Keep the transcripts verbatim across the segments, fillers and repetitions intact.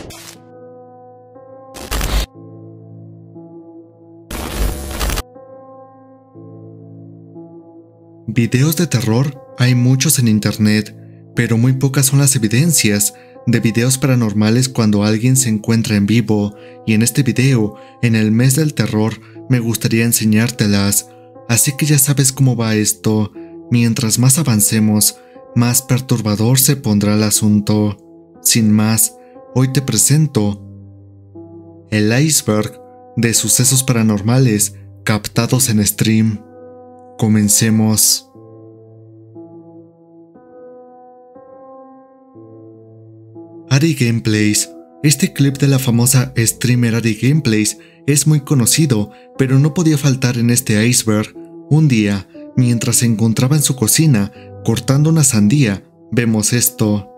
Videos de terror hay muchos en internet, pero muy pocas son las evidencias de videos paranormales cuando alguien se encuentra en vivo, y en este video, en el mes del terror, me gustaría enseñártelas, así que ya sabes cómo va esto. Mientras más avancemos, más perturbador se pondrá el asunto. Sin más, hoy te presento el iceberg de sucesos paranormales captados en stream. Comencemos. Ari Gameplays. Este clip de la famosa streamer Ari Gameplays es muy conocido, pero no podía faltar en este iceberg. Un día, mientras se encontraba en su cocina cortando una sandía, vemos esto.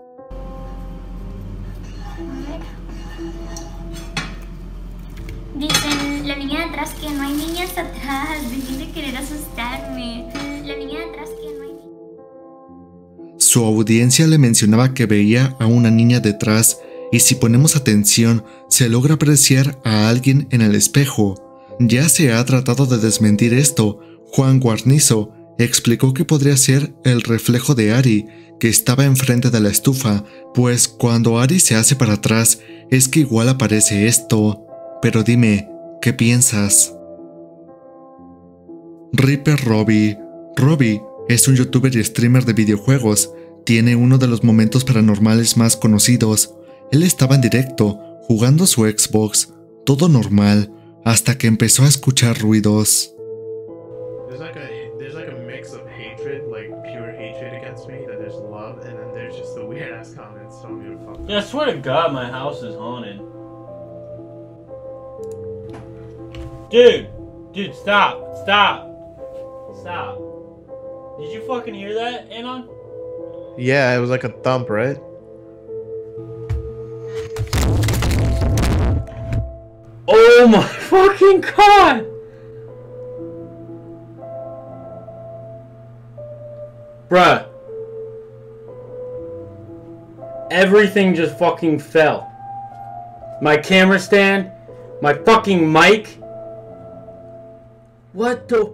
Dicen, la niña de atrás, que no hay niñas atrás, dejen de querer asustarme. La niña de atrás, que no hay niñas. Su audiencia le mencionaba que veía a una niña detrás, y si ponemos atención, se logra apreciar a alguien en el espejo. Ya se ha tratado de desmentir esto. Juan Guarnizo explicó que podría ser el reflejo de Ari, que estaba enfrente de la estufa, pues cuando Ari se hace para atrás, es que igual aparece esto. Pero dime, ¿qué piensas? Reaper Robbie. Robbie es un youtuber y streamer de videojuegos. Tiene uno de los momentos paranormales más conocidos. Él estaba en directo, jugando su Xbox, todo normal, hasta que empezó a escuchar ruidos. There's like a there's like a mix of hatred, like pure hatred against me, then there's love, and then there's just the weird ass comments telling me to fuck. Yeah, I swear to God, my house is haunted. Dude, dude, stop, stop, stop. Did you fucking hear that, Anon? Yeah, it was like a thump, right? Oh my fucking God! Bruh. Everything just fucking fell. My camera stand, my fucking mic. What the...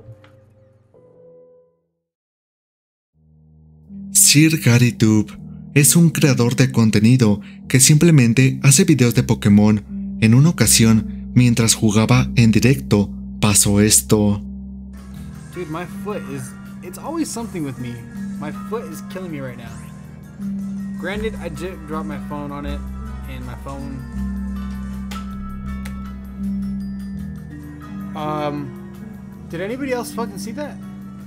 Sir GaryTube es un creador de contenido que simplemente hace videos de Pokémon. En una ocasión, mientras jugaba en directo, pasó esto. Dude, my foot is... It's always something with me. My foot is killing me right now. Granted, I just dropped my phone on it, and my phone... Um... Did anybody else fucking see that?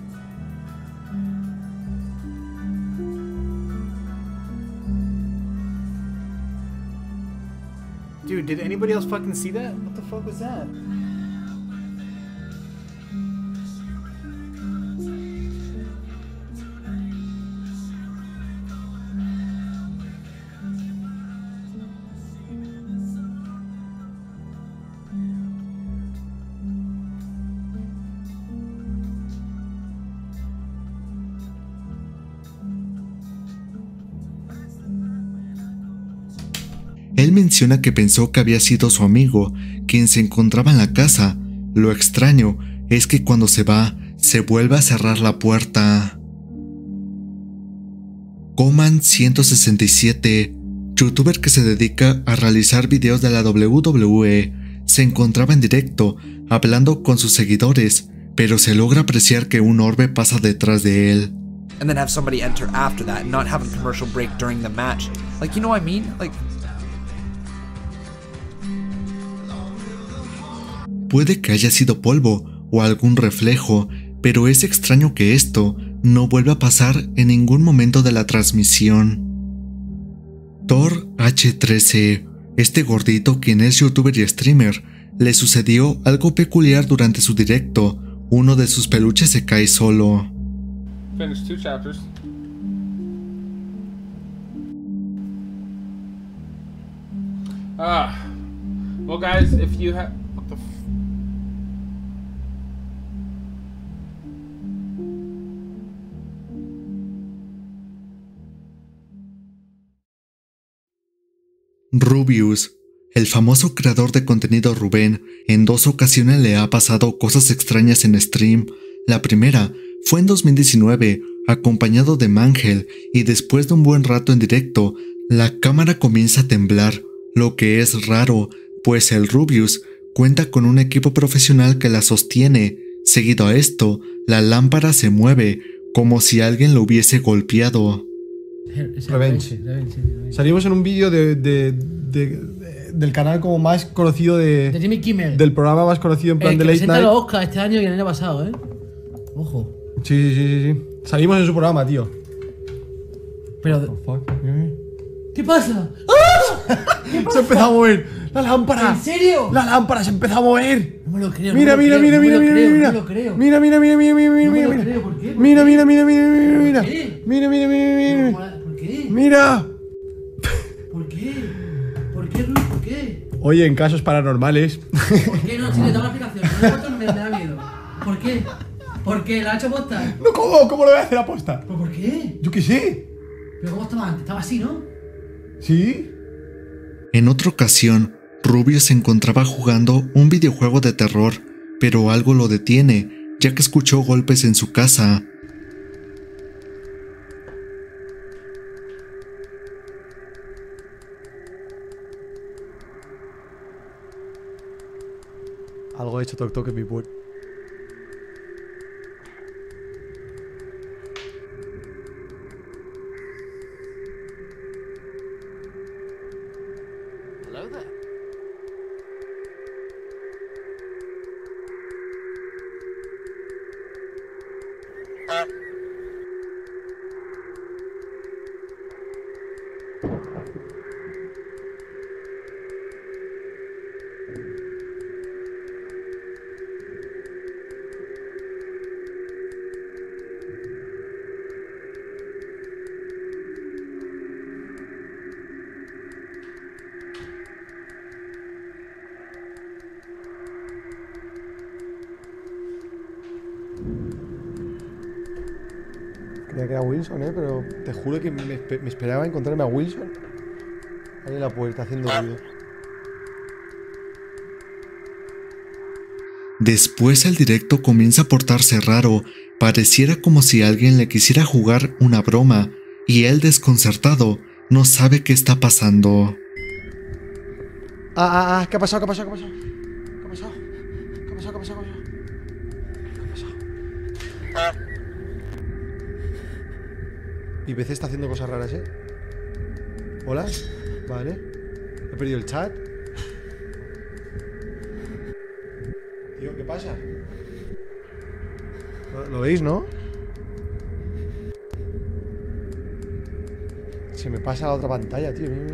Dude, did anybody else fucking see that? What the fuck was that? Él menciona que pensó que había sido su amigo quien se encontraba en la casa. Lo extraño es que cuando se va, se vuelve a cerrar la puerta. Coman ciento sesenta y siete, youtuber que se dedica a realizar videos de la W W E, se encontraba en directo hablando con sus seguidores, pero se logra apreciar que un orbe pasa detrás de él. And then have somebody enter after that and not have a commercial break during the match. Like, you know what I mean? Like... Puede que haya sido polvo o algún reflejo, pero es extraño que esto no vuelva a pasar en ningún momento de la transmisión. Thor H trece, este gordito quien es youtuber y streamer, le sucedió algo peculiar durante su directo. Uno de sus peluches se cae solo. Finished two chapters. Ah, well, guys, if you have what the. F Rubius El famoso creador de contenido Rubén en dos ocasiones le ha pasado cosas extrañas en stream. La primera fue en dos mil diecinueve, acompañado de Mangel, y después de un buen rato en directo, la cámara comienza a temblar, lo que es raro, pues el Rubius cuenta con un equipo profesional que la sostiene. Seguido a esto, la lámpara se mueve, como si alguien lo hubiese golpeado. Revenge. Salimos en un vídeo de, de, de, de, del canal como más conocido de, de Jimmy Kimmel. Del programa más conocido en plan el de que Late presenta Night. los Oscar este año y el año pasado, ¿eh? Ojo. Sí, sí, sí, sí. Salimos en su programa, tío. Pero... Fuck. ¿Qué pasa? ¡Ah! ¿Qué pasa? Se empezó a mover la lámpara. ¿En serio? La lámpara se empezó a mover. No me lo creo. Mira, no mira, lo mira, creo, mira, no mira, me lo mira, creo, mira. no me lo creo. Mira, mira, mira, mira, mira, No me mira, lo mira. creo, ¿por qué? ¿Por Mira, qué? mira, mira, mira, mira, mira. ¿Por qué? Mira, mira, mira, mira. ¿Por qué? Mira. ¿Por qué? ¿Por qué, Ruiz? ¿Por qué? Oye, en casos paranormales. ¿Por qué no? Si le damos la explicación. No me da miedo. ¿Por qué? ¿Por qué? ¿La ha hecho posta? No, ¿cómo? ¿Cómo lo voy a hacer aposta? ¿Pero por qué? Yo qué sé. ¿Pero cómo estaba antes? Estaba así, ¿no? ¿Sí? En otra ocasión, Rubius se encontraba jugando un videojuego de terror, pero algo lo detiene, ya que escuchó golpes en su casa. Algo ha hecho toc toc en mi puerta. Hello there. Creía que era Wilson, eh, pero te juro que me, me esperaba encontrarme a Wilson ahí en la puerta haciendo ruido. Después el directo comienza a portarse raro, pareciera como si alguien le quisiera jugar una broma, y él desconcertado no sabe qué está pasando. Ah, ah, ah, ¿qué ha pasado? ¿Qué ha pasado? ¿Qué ha pasado? ¿Qué ha pasado? ¿Qué ha pasado? ¿Qué ha pasado? ¿Qué ha pasado? ¿Qué ha pasado? Mi P C está haciendo cosas raras, ¿eh? ¿Hola? Vale. He perdido el chat. Tío, ¿qué pasa? ¿Lo, lo veis, no? Se me pasa a la otra pantalla, tío. Mira, mira.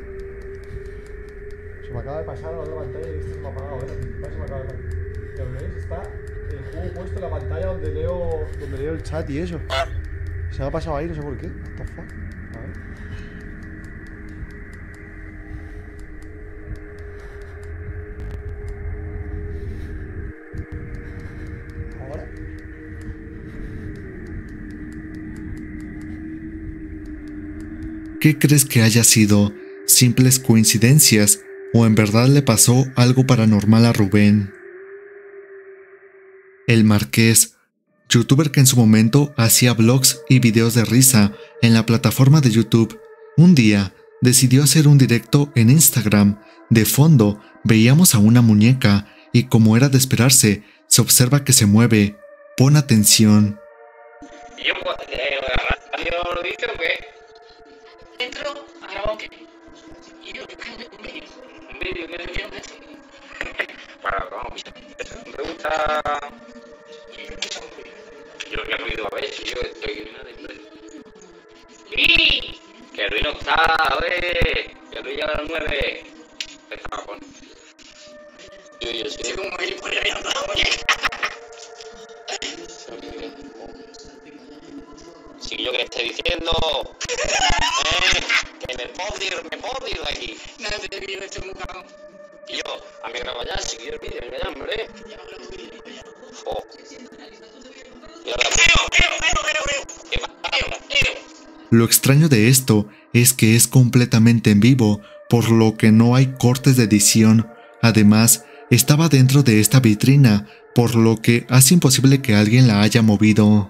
Se me acaba de pasar a la otra pantalla y esto se me ha apagado, ¿eh? Se me acaba de pasar. ¿Lo veis? Está el juego puesto en la pantalla donde leo, donde leo el chat y eso. Se me ha pasado ahí, no sé por qué. What the fuck? A ver. Ahora. ¿Qué crees que haya sido? ¿Simples coincidencias? ¿O en verdad le pasó algo paranormal a Rubén? El Marqués, youtuber que en su momento hacía vlogs y videos de risa en la plataforma de YouTube, un día decidió hacer un directo en Instagram. De fondo veíamos a una muñeca y, como era de esperarse, se observa que se mueve. Pon atención. ¿Y yo eh, radio lo dice o qué? Entro a grabar qué. Y yo buscando un vídeo. Un vídeo que le quiero decir. Para, vamos, eso me gusta. Yo que ruido, a ver si yo estoy. ¡Sí! Que Luis no está, a ver. Que Luis llega a las nueve. Empezaba con. Yo, yo sí. Como ir por ahí andando, si yo que estoy diciendo, eh, que me puedo ir, me puedo ir de aquí. No te digo, estoy muy cagado. Y yo, a mí graba ya, si quieres vídeo, venga ya, hombre. Oh. Y ahora, ¿qué pasa? Lo extraño de esto es que es completamente en vivo, por lo que no hay cortes de edición. Además, estaba dentro de esta vitrina, por lo que hace imposible que alguien la haya movido.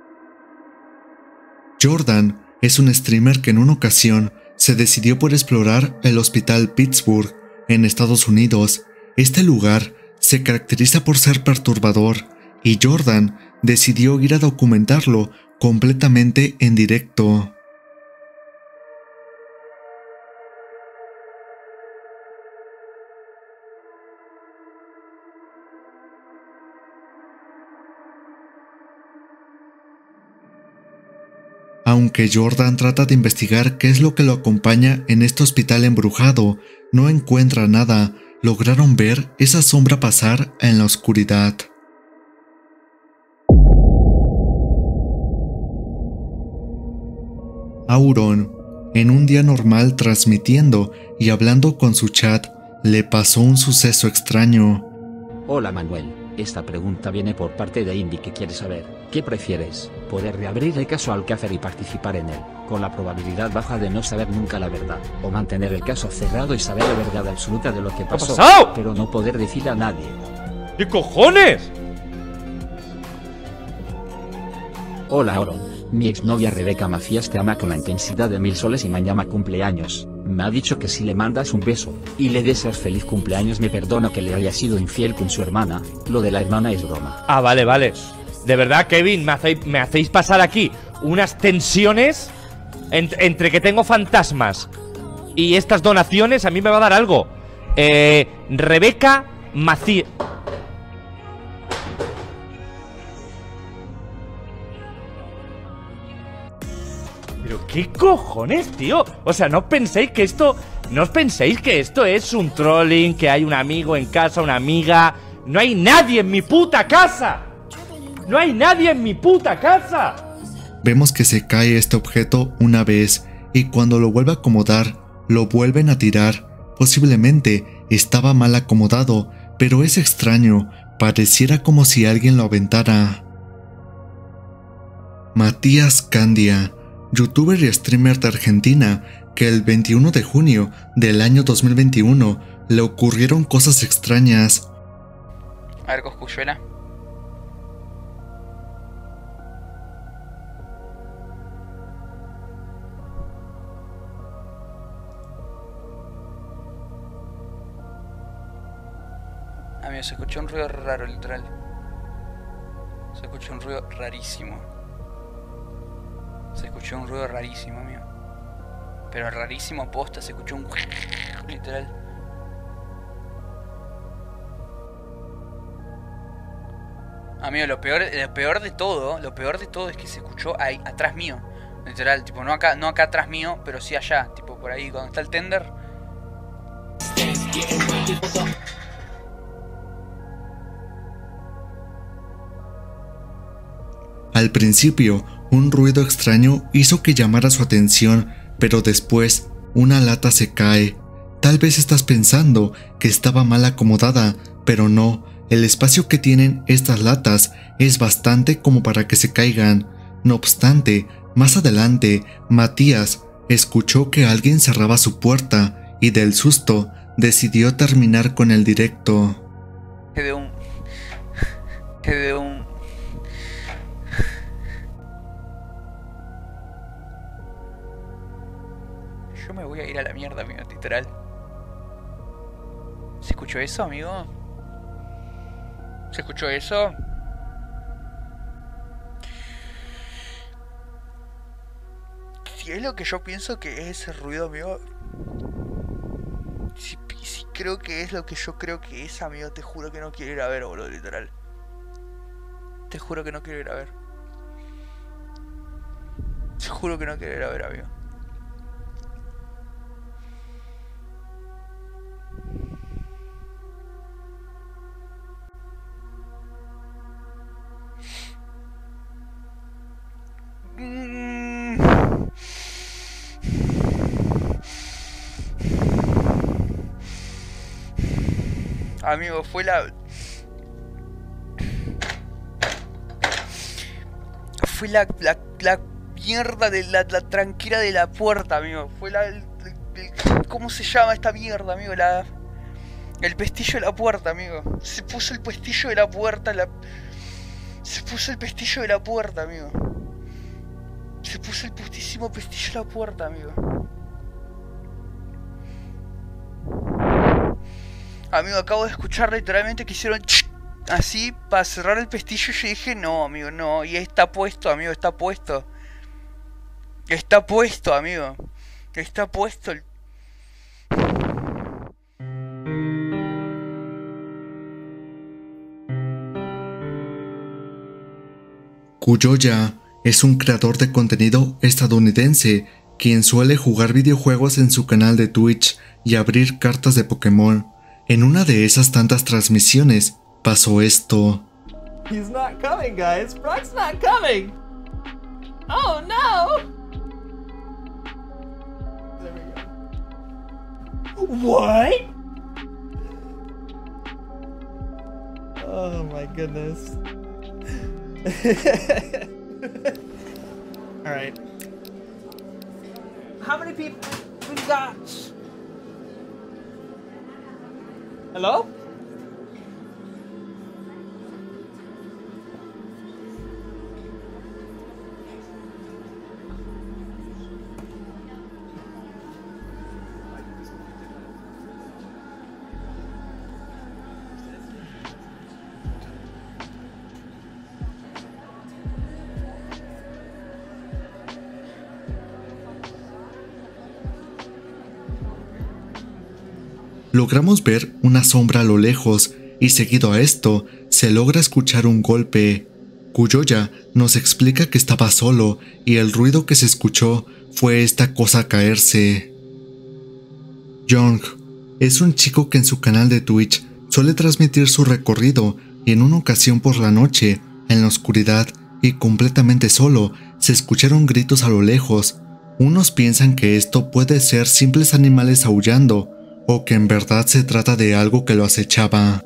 Jordan es un streamer que en una ocasión se decidió por explorar el Hospital Pittsburgh en Estados Unidos. Este lugar se caracteriza por ser perturbador y Jordan decidió ir a documentarlo completamente en directo. Aunque Jordan trata de investigar qué es lo que lo acompaña en este hospital embrujado, no encuentra nada. Lograron ver esa sombra pasar en la oscuridad. Auron, en un día normal transmitiendo y hablando con su chat, le pasó un suceso extraño. Hola Manuel, esta pregunta viene por parte de Indy que quiere saber, ¿qué prefieres? ¿Poder reabrir el caso Alcácer y participar en él, con la probabilidad baja de no saber nunca la verdad? ¿O mantener el caso cerrado y saber la verdad absoluta de lo que pasó, pasado? pero no poder decirle a nadie? ¿Qué cojones? Hola Auron, mi exnovia Rebeca Macías te ama con la intensidad de mil soles y mañana cumpleaños. Me ha dicho que si le mandas un beso, y le deseas feliz cumpleaños me perdono que le haya sido infiel con su hermana. Lo de la hermana es broma. Ah, vale, vale. De verdad, Kevin, me hacéis, me hacéis pasar aquí unas tensiones ent, entre que tengo fantasmas y estas donaciones. A mí me va a dar algo. Eh, Rebeca Macías. Pero qué cojones, tío. O sea, no penséis que esto, no os penséis que esto es un trolling, que hay un amigo en casa, una amiga. No hay nadie en mi puta casa. ¡No hay nadie en mi puta casa! Vemos que se cae este objeto una vez y cuando lo vuelve a acomodar, lo vuelven a tirar. Posiblemente estaba mal acomodado, pero es extraño, pareciera como si alguien lo aventara. Matías Candia, youtuber y streamer de Argentina, que el veintiuno de junio del año dos mil veintiuno le ocurrieron cosas extrañas. A ver, Coscuyuela. Amigo, se escuchó un ruido raro, literal. Se escuchó un ruido rarísimo. Se escuchó un ruido rarísimo, amigo. Pero rarísimo posta, se escuchó un... literal. Amigo, lo peor, lo peor de todo, lo peor de todo es que se escuchó ahí, atrás mío. Literal, tipo, no acá, no acá atrás mío, pero sí allá. Tipo, por ahí, donde está el tender. Al principio, un ruido extraño hizo que llamara su atención, pero después, una lata se cae. Tal vez estás pensando que estaba mal acomodada, pero no, el espacio que tienen estas latas es bastante como para que se caigan. No obstante, más adelante, Matías escuchó que alguien cerraba su puerta y del susto decidió terminar con el directo. De un... De un... Yo me voy a ir a la mierda, amigo, literal. ¿Se escuchó eso, amigo? ¿Se escuchó eso? Si es lo que yo pienso que es ese ruido, amigo. Si, si creo que es lo que yo creo que es, amigo, te juro que no quiero ir a ver, boludo, literal. Te juro que no quiero ir a ver. Te juro que no quiero ir a ver, amigo. Amigo, fue la... Fue la, la, la mierda de la, la tranquera de la puerta, amigo. Fue la... El, el- ¿Cómo se llama esta mierda, amigo? La... El pestillo de la puerta, amigo. Se puso el pestillo de la puerta, la... Se puso el pestillo de la puerta, amigo. Se puso el putísimo pestillo de la puerta, amigo. Amigo, acabo de escuchar literalmente que hicieron así para cerrar el pestillo y yo dije, no, amigo, no. Y está puesto, amigo, está puesto. Está puesto, amigo. Está puesto el... Kuyoya es un creador de contenido estadounidense quien suele jugar videojuegos en su canal de Twitch y abrir cartas de Pokémon. En una de esas tantas transmisiones pasó esto. He's not coming, guys. Brock's not coming. Oh no. There we go. What? Oh my goodness. All right. How many people we got? Hello? Logramos ver una sombra a lo lejos y seguido a esto se logra escuchar un golpe. Kuyoya nos explica que estaba solo y el ruido que se escuchó fue esta cosa caerse. Young es un chico que en su canal de Twitch suele transmitir su recorrido y en una ocasión por la noche, en la oscuridad y completamente solo, se escucharon gritos a lo lejos. Unos piensan que esto puede ser simples animales aullando o que en verdad se trata de algo que lo acechaba.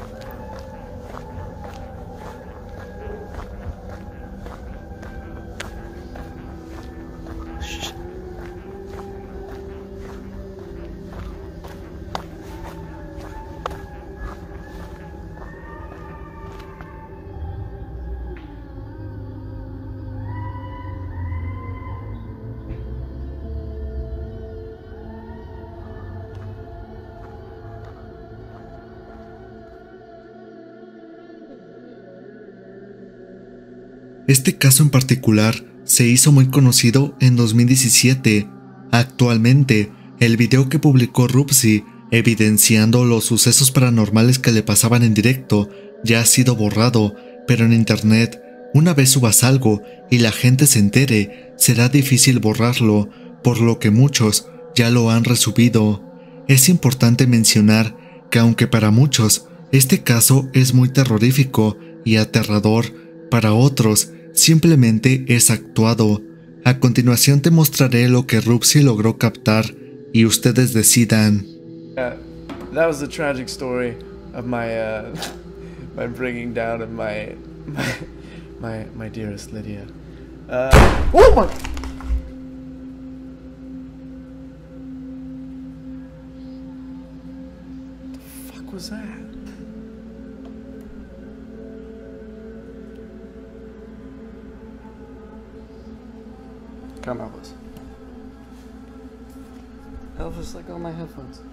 Este caso en particular se hizo muy conocido en dos mil diecisiete. Actualmente, el video que publicó Rupsi evidenciando los sucesos paranormales que le pasaban en directo ya ha sido borrado, pero en internet, una vez subas algo y la gente se entere, será difícil borrarlo, por lo que muchos ya lo han resubido. Es importante mencionar que aunque para muchos este caso es muy terrorífico y aterrador, para otros simplemente es actuado. A continuación te mostraré lo que Rupsi logró captar y ustedes decidan. Uh, that was the tragic story of my uh, my bringing down of my my my, my dearest Lydia. Uh, oh my! The fuck was that? Come Elvis. Elvis, let go of my headphones.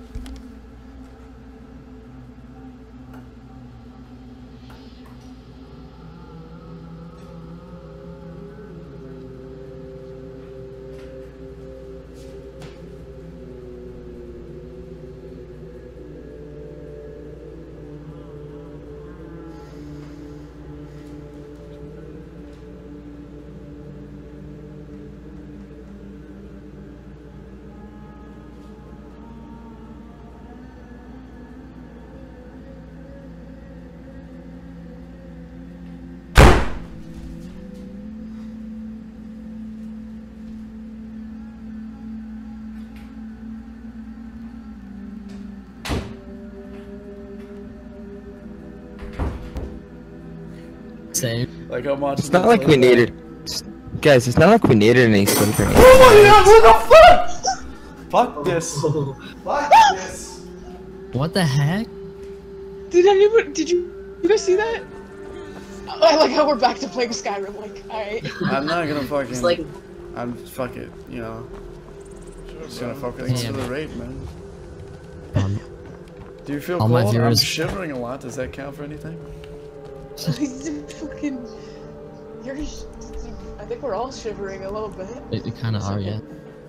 Same. Like I'm watching. It's not like we needed, guys. It's not like we needed any sleep or anything. Oh my god! What the fuck? Fuck this. Fuck this. What the heck? Did anyone? Did you? You guys see that? I like how we're back to playing Skyrim. Like, alright. I'm not gonna fucking. It's like- I'm fuck it. You know. Just gonna focus Yeah, for the man. raid, man. Um, Do you feel all my cold? I'm viewers- shivering a lot. Does that count for anything? fucking. You're. I think we're all shivering a little bit. it, it kind of are, yeah.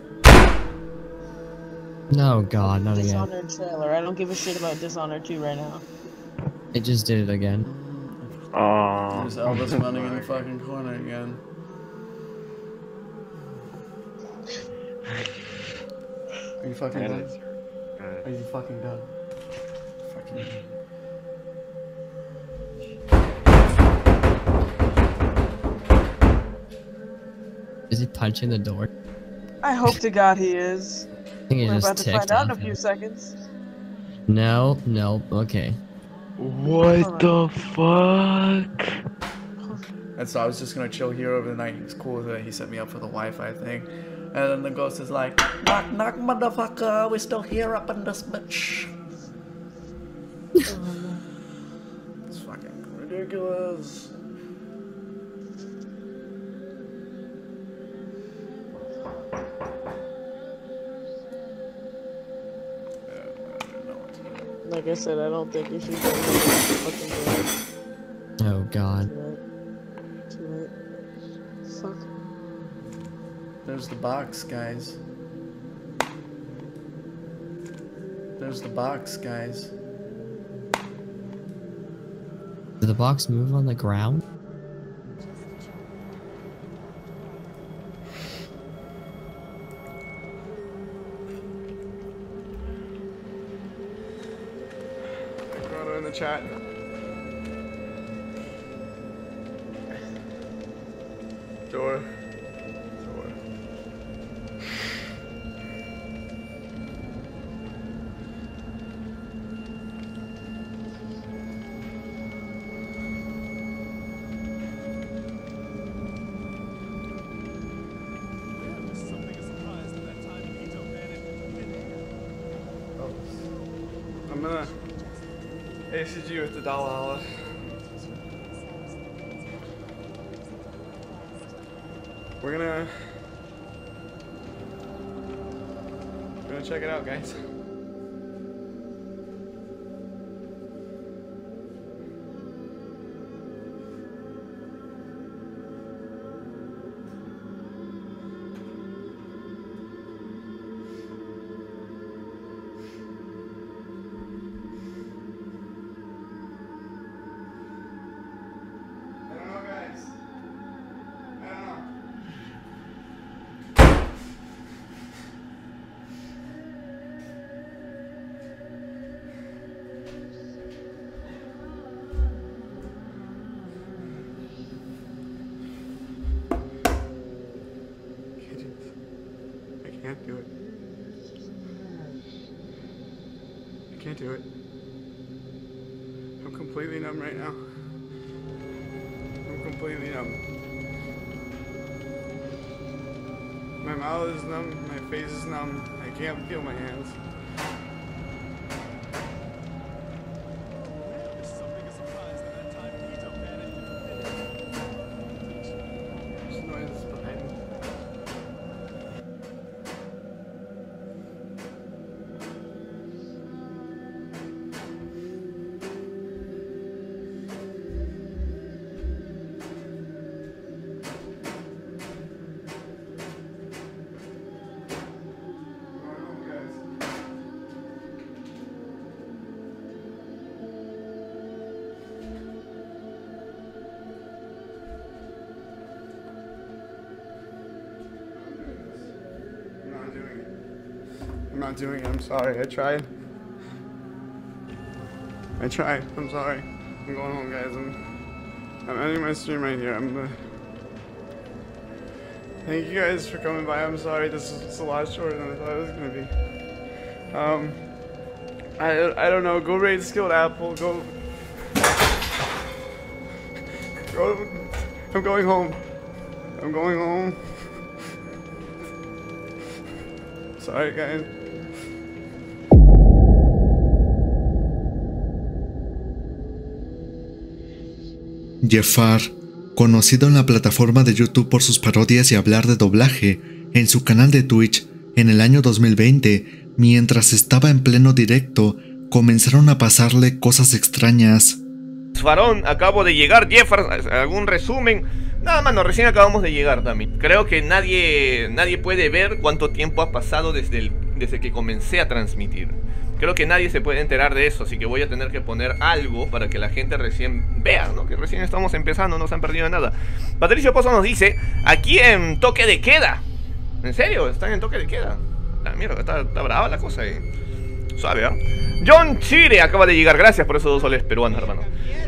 No, God, not again. Dishonored trailer. I don't give a shit about Dishonored two right now. It just did it again. Oh. There's Elvis running in the fucking corner again. Are you fucking done? Are you fucking done? Fucking. Is he punching the door? I hope to God he is. I think he We're just about to ticked find out in a off few him. seconds. No, no, okay. What the fuck? And so I was just gonna chill here over the night. He was cool with it. He set me up for the Wi-Fi thing. And then the ghost is like, knock, knock, motherfucker. We're still here up in this bitch. It's fucking ridiculous. Like I said, I don't think we should go fucking do Oh, God. it. Too late. Fuck. There's the box, guys. There's the box, guys. Did the box move on the ground? Grotto in the chat. Door. Door. I'm gonna A C G with the dollar. We're gonna we're gonna check it out, guys. I can't do it. I can't do it. I'm completely numb right now. I'm completely numb. My mouth is numb, my face is numb, I can't feel my hands. There's noises behind me. I'm not doing it. I'm sorry. I tried. I tried. I'm sorry. I'm going home, guys. I'm, I'm ending my stream right here. I'm. Uh, thank you guys for coming by. I'm sorry. This is it's a lot shorter than I thought it was gonna be. Um. I I don't know. Go raid Skilled Apple. Go. Go. I'm going home. I'm going home. Sorry, guys. Jeffar, conocido en la plataforma de YouTube por sus parodias y hablar de doblaje, en su canal de Twitch, en el año dos mil veinte, mientras estaba en pleno directo, comenzaron a pasarle cosas extrañas. Farón, acabo de llegar. Jeffar, ¿algún resumen? Nada, mano, recién acabamos de llegar también. Creo que nadie nadie puede ver cuánto tiempo ha pasado desde, el, desde que comencé a transmitir. Creo que nadie se puede enterar de eso, así que voy a tener que poner algo para que la gente recién vea, ¿no? Que recién estamos empezando, no se han perdido nada. Patricio Pozo nos dice, aquí en toque de queda. ¿En serio? ¿Están en toque de queda? La mierda, está, está brava la cosa ahí. Suave, ¿eh? John Chire acaba de llegar, gracias por esos dos soles peruanos, hermano.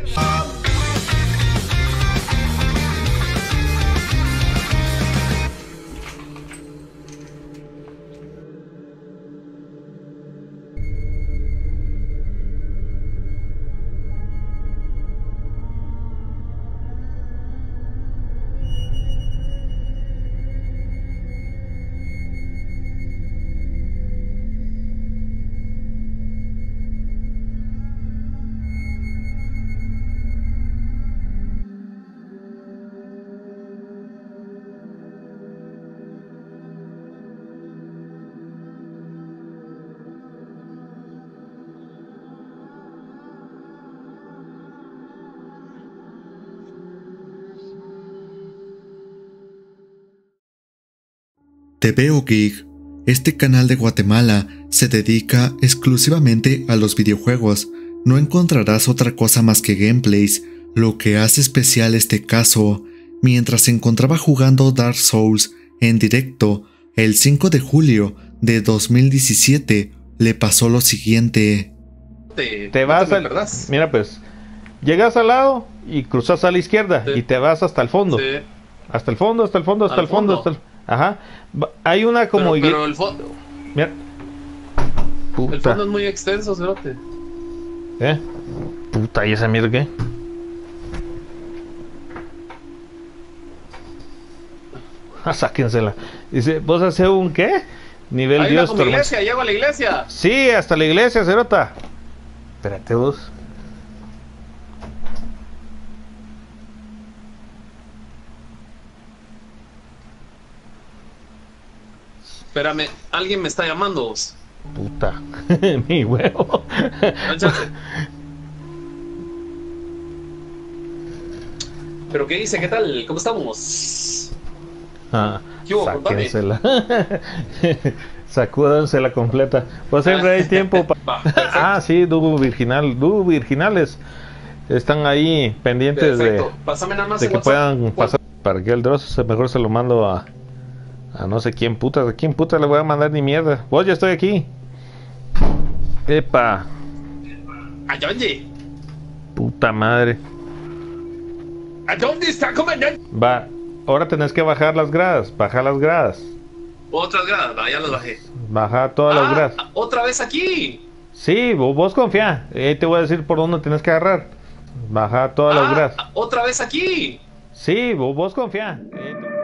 T V O Geek, este canal de Guatemala, se dedica exclusivamente a los videojuegos. No encontrarás otra cosa más que gameplays. Lo que hace especial este caso, mientras se encontraba jugando Dark Souls en directo el cinco de julio de dos mil diecisiete, le pasó lo siguiente. Te, te vas al... Mira pues, llegas al lado y cruzas a la izquierda, sí, y te vas hasta el fondo. Sí. Hasta el fondo, hasta el fondo, hasta el fondo, fondo, hasta el... Ajá. Hay una como... Pero, pero el fondo... Mira. Puta. El fondo es muy extenso, cerote. ¿Eh? Puta, ¿y esa mierda qué? Ah, sáquensela. Dice, ¿vos haces un qué? Nivel Hay Dios. Hay una iglesia, llego a la iglesia. Sí, hasta la iglesia, cerota. Espérate vos. Espérame, alguien me está llamando vos. Puta, mi huevo. ¿Pero qué dice? ¿Qué tal? ¿Cómo estamos? Ah, ¿Qué hubo? sáquensela. Sacúdansela completa. Pues siempre hay tiempo para... Ah, sí, dúo virginal, dúo virginales. Están ahí pendientes perfecto. de, Pásame nada más de que WhatsApp. puedan pasar. Para que el Dross mejor se lo mando a... A no sé quién puta, ¿a quién puta le voy a mandar ni mierda? Vos, ya estoy aquí. Epa. ¿A dónde? Puta madre. ¿A dónde está comandante? Va, ahora tenés que bajar las gradas, bajar las gradas. Otras gradas, va, ya las bajé. Baja todas ah, las gradas. ¿Otra vez aquí? Sí, vos, vos confía. Ahí te voy a decir por dónde tenés que agarrar. Baja todas ah, las gradas. ¿Otra vez aquí? Sí, vos, vos confía. Ahí te...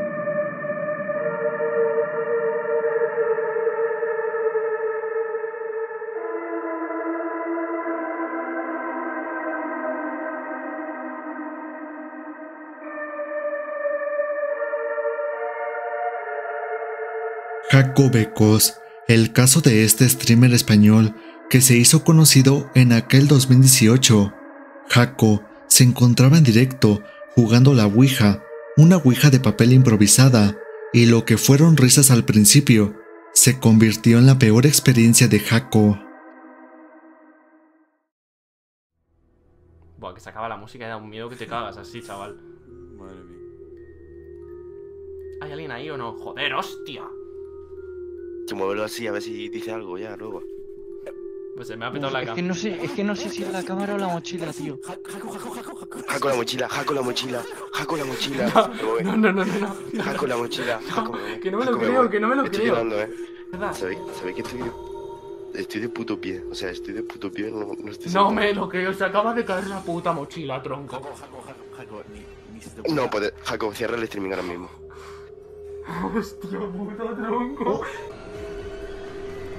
Jaco Becos, el caso de este streamer español que se hizo conocido en aquel dos mil dieciocho. Jaco se encontraba en directo jugando la Ouija, una Ouija de papel improvisada, y lo que fueron risas al principio, se convirtió en la peor experiencia de Jaco. Buah, que se acaba la música y da un miedo que te cagas así, chaval. Madre mía. ¿Hay alguien ahí o no? Joder, hostia. Muévelo así, a ver si dice algo ya, luego. Pues se me ha petado la cámara. Es que no sé, es que no sé si es la cámara o la mochila, tío. Jaco la mochila, Jaco la mochila, Jaco la mochila. No, no, no, no, no. Jaco la mochila, Jaco, que no me lo creo, me que no me lo estoy creo. Llorando, eh. ¿Sabéis, ¿Sabéis que estoy de, estoy de puto pie? O sea, estoy de puto pie, no, no estoy... No me lo creo, se acaba de caer la puta mochila, tronco. Jaco, Jaco, Jaco, Jaco. No, pues, Jaco, cierra el streaming ahora mismo. Hostia puta, tronco.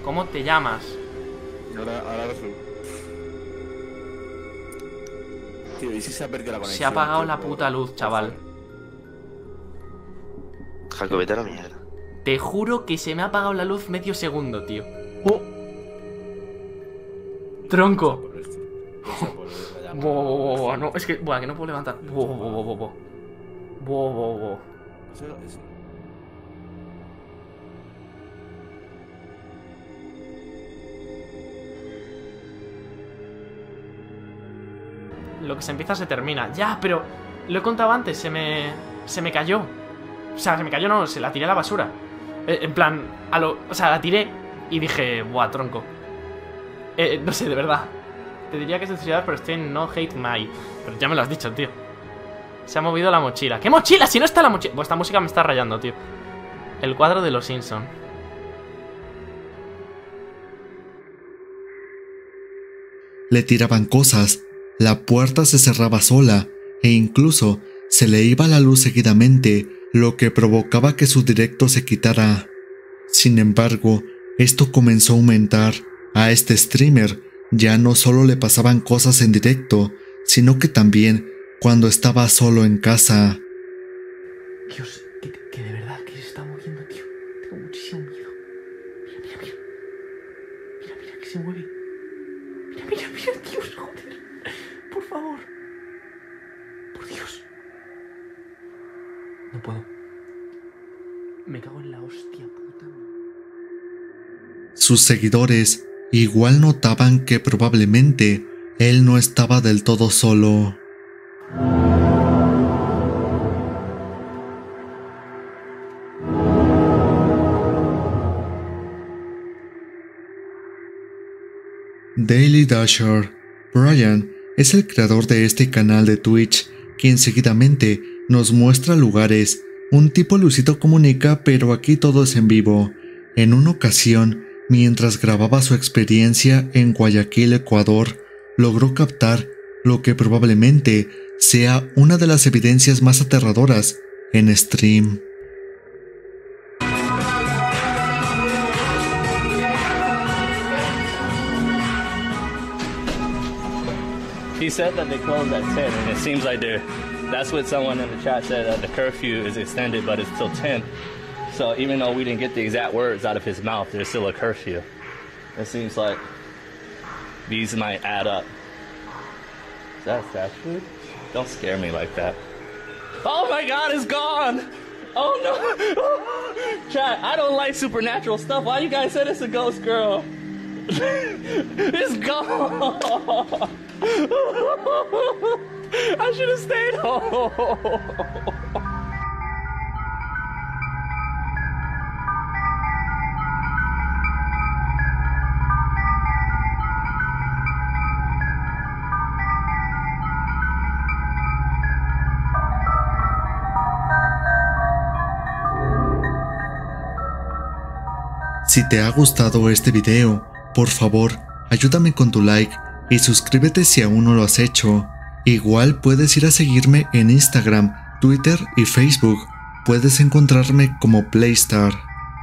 ¿Cómo te llamas? Ahora, ahora resulta. Tío, ¿y si se ha perdido la conexión? Se ha apagado tío, la por- puta luz, chaval. Jaco, vete a la mierda. Te juro que se me ha apagado la luz medio segundo, tío. Tronco. Bo, bo, bo, bo, no, es que, buah, que no puedo levantar. Bo, bo, bo, bo, bo. Bo, bo, bo. Lo que se empieza se termina. Ya, pero lo he contado antes, se me... Se me cayó. O sea, se me cayó, no, se la tiré a la basura. Eh, en plan, a lo... O sea, la tiré y dije, buah, tronco. Eh, no sé, de verdad. Te diría que es de ciudad, pero estoy en No Hate My. Pero ya me lo has dicho, tío. Se ha movido la mochila. ¿Qué mochila? Si no está la mochila. Pues esta música me está rayando, tío. El cuadro de los Simpson. Le tiraban cosas, la puerta se cerraba sola e incluso se le iba la luz seguidamente, lo que provocaba que su directo se quitara. Sin embargo, esto comenzó a aumentar. A este streamer ya no solo le pasaban cosas en directo, sino que también cuando estaba solo en casa. Dios, que, que de verdad que se está moviendo, tío. Tengo muchísimo miedo. Mira, mira, mira. Mira, mira, que se mueve. Mira, mira, mira, Dios, joder. Por favor. Por Dios. No puedo. Me cago en la hostia puta. Sus seguidores igual notaban que probablemente él no estaba del todo solo. Daily Dasher. Brian es el creador de este canal de Twitch, quien seguidamente nos muestra lugares. Un tipo Luisito Comunica, pero aquí todo es en vivo. En una ocasión, mientras grababa su experiencia en Guayaquil, Ecuador, logró captar lo que probablemente sea una de las evidencias más aterradoras en stream. He said that they closed at ten, and it seems like they're, that's what someone in the chat said, that the curfew is extended, but it's till ten. So even though we didn't get the exact words out of his mouth, there's still a curfew. It seems like these might add up. Is that fast food? Don't scare me like that. Oh my god, it's gone! Oh no! Chat, I don't like supernatural stuff. Why you guys said it's a ghost girl? It's gone! I should have stayed home. Si te ha gustado este video, por favor, ayúdame con tu like y suscríbete si aún no lo has hecho. Igual puedes ir a seguirme en Instagram, Twitter y Facebook. Puedes encontrarme como Playstar.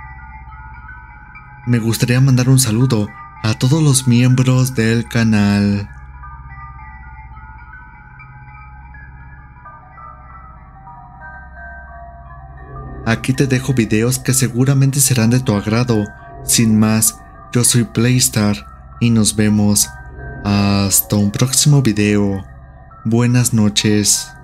Me gustaría mandar un saludo a todos los miembros del canal. Aquí te dejo videos que seguramente serán de tu agrado. Sin más, yo soy Playstar y nos vemos hasta un próximo video. Buenas noches.